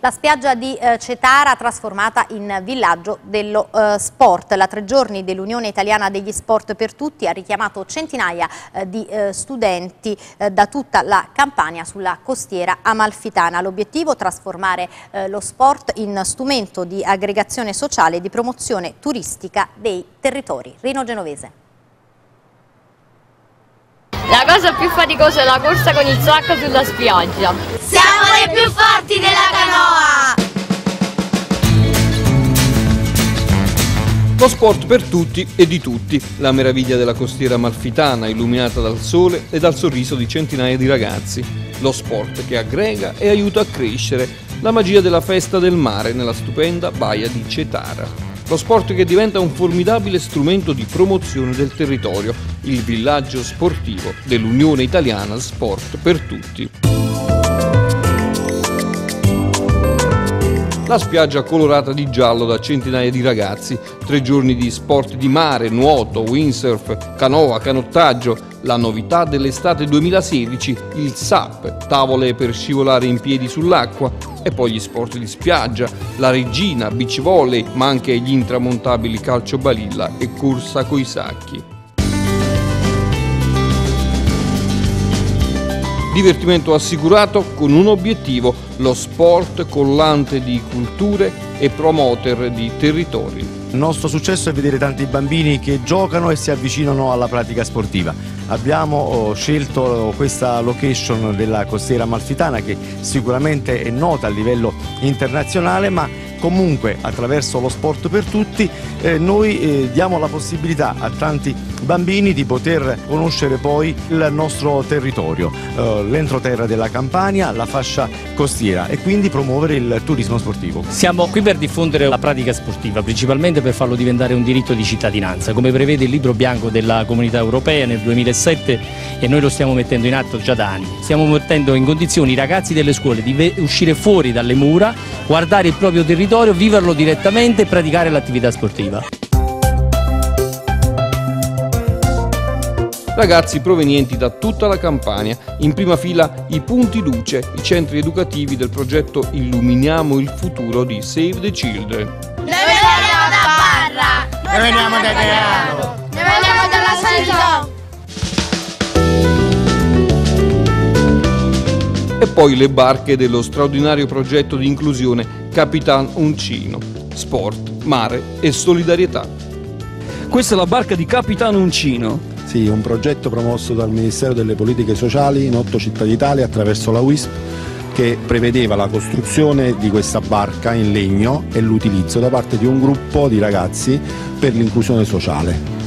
La spiaggia di Cetara trasformata in villaggio dello sport. La 3 giorni dell'Unione Italiana degli Sport per Tutti ha richiamato centinaia di studenti da tutta la Campania sulla costiera amalfitana. L'obiettivo è trasformare lo sport in strumento di aggregazione sociale e di promozione turistica dei territori. Rino Genovese. La cosa più faticosa è la corsa con il sacco sulla spiaggia. Siamo le più forti della canoa! Lo sport per tutti e di tutti, la meraviglia della costiera amalfitana illuminata dal sole e dal sorriso di centinaia di ragazzi. Lo sport che aggrega e aiuta a crescere, la magia della festa del mare nella stupenda baia di Cetara. Lo sport che diventa un formidabile strumento di promozione del territorio, il villaggio sportivo dell'Unione Italiana Sport per Tutti. La spiaggia colorata di giallo da centinaia di ragazzi, 3 giorni di sport di mare, nuoto, windsurf, canoa, canottaggio, la novità dell'estate 2016, il SUP, tavole per scivolare in piedi sull'acqua, e poi gli sport di spiaggia, la regina, beach volley, ma anche gli intramontabili calcio balilla e corsa coi sacchi. Divertimento assicurato con un obiettivo, lo sport collante di culture e promoter di territori. Il nostro successo è vedere tanti bambini che giocano e si avvicinano alla pratica sportiva. Abbiamo scelto questa location della costiera amalfitana, che sicuramente è nota a livello internazionale, ma comunque attraverso lo sport per tutti noi diamo la possibilità a tanti bambini di poter conoscere poi il nostro territorio, l'entroterra della Campania, la fascia costiera, e quindi promuovere il turismo sportivo. Siamo qui per diffondere la pratica sportiva, principalmente per farlo diventare un diritto di cittadinanza, come prevede il libro bianco della Comunità Europea nel 2007, e noi lo stiamo mettendo in atto già da anni. Stiamo mettendo in condizioni i ragazzi delle scuole di uscire fuori dalle mura, guardare il proprio territorio, viverlo direttamente e praticare l'attività sportiva. Ragazzi provenienti da tutta la Campania, in prima fila i punti luce, i centri educativi del progetto Illuminiamo il futuro di Save the Children. Noi veniamo da Parra! Noi veniamo da Teano! Noi veniamo dalla Sanità! E poi le barche dello straordinario progetto di inclusione Capitan Uncino. Sport, mare e solidarietà. Questa è la barca di Capitan Uncino. Sì, un progetto promosso dal Ministero delle Politiche Sociali in 8 città d'Italia attraverso la WISP, che prevedeva la costruzione di questa barca in legno e l'utilizzo da parte di un gruppo di ragazzi per l'inclusione sociale.